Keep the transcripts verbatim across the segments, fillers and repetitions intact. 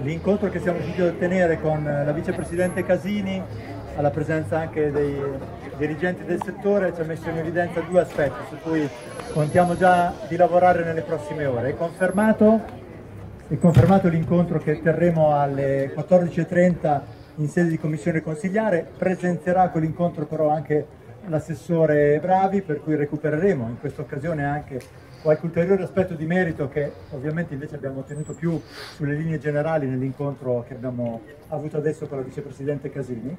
l'incontro che siamo riusciti ad ottenere con la vicepresidente Casini, alla presenza anche dei dirigenti del settore, ci ha messo in evidenza due aspetti su cui contiamo già di lavorare nelle prossime ore. È confermato, è confermato l'incontro che terremo alle quattordici e trenta in sede di commissione consigliare. Presenzierà quell'incontro però anche l'assessore Bravi, per cui recupereremo in questa occasione anche qualche ulteriore aspetto di merito che ovviamente invece abbiamo ottenuto più sulle linee generali nell'incontro che abbiamo avuto adesso con la vicepresidente Casini.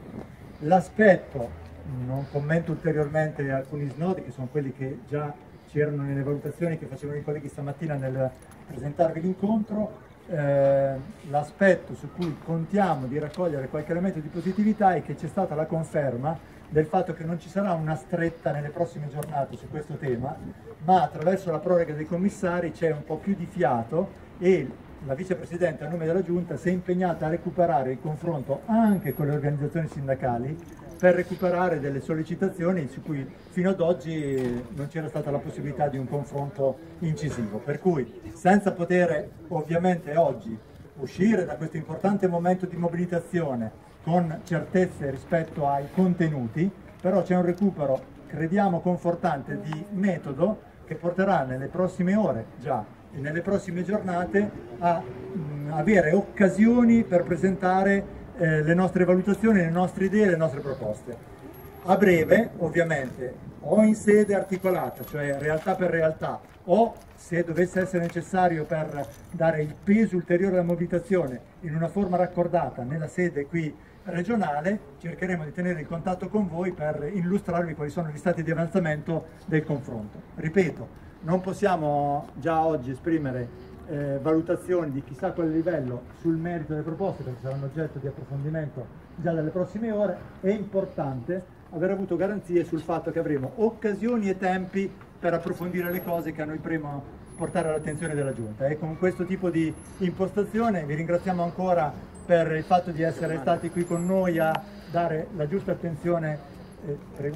L'aspetto, non commento ulteriormente alcuni snodi che sono quelli che già c'erano nelle valutazioni che facevano i colleghi stamattina nel presentarvi l'incontro. Eh, l'aspetto su cui contiamo di raccogliere qualche elemento di positività è che c'è stata la conferma del fatto che non ci sarà una stretta nelle prossime giornate su questo tema, ma attraverso la proroga dei commissari c'è un po' più di fiato e la vicepresidente a nome della giunta si è impegnata a recuperare il confronto anche con le organizzazioni sindacali per recuperare delle sollecitazioni su cui fino ad oggi non c'era stata la possibilità di un confronto incisivo. Per cui, senza poter ovviamente oggi uscire da questo importante momento di mobilitazione con certezze rispetto ai contenuti, però c'è un recupero, crediamo, confortante di metodo che porterà nelle prossime ore già e nelle prossime giornate a mh, avere occasioni per presentare eh, le nostre valutazioni, le nostre idee, le nostre proposte. A breve, ovviamente, o in sede articolata, cioè realtà per realtà, o se dovesse essere necessario per dare il peso ulteriore alla mobilitazione in una forma raccordata nella sede qui regionale, cercheremo di tenere il contatto con voi per illustrarvi quali sono gli stati di avanzamento del confronto. Ripeto, non possiamo già oggi esprimere eh, valutazioni di chissà quale livello sul merito delle proposte, perché saranno oggetto di approfondimento già dalle prossime ore. È importante aver avuto garanzie sul fatto che avremo occasioni e tempi per approfondire le cose che a noi premo portare all'attenzione della Giunta. E con questo tipo di impostazione vi ringraziamo ancora per il fatto di essere stati qui con noi a dare la giusta attenzione. Eh, prego.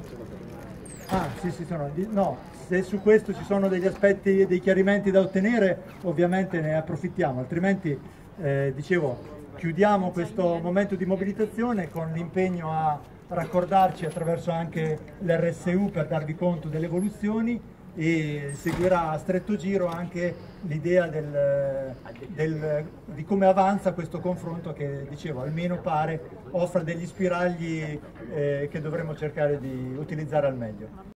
Ah, sì, sì, sono. No, se su questo ci sono degli aspetti e dei chiarimenti da ottenere, ovviamente ne approfittiamo, altrimenti, eh, dicevo, chiudiamo questo momento di mobilitazione con l'impegno a raccordarci attraverso anche l'R S U per darvi conto delle evoluzioni e seguirà a stretto giro anche l'idea del, del, di come avanza questo confronto che, dicevo, almeno pare offra degli spiragli eh, che dovremo cercare di utilizzare al meglio.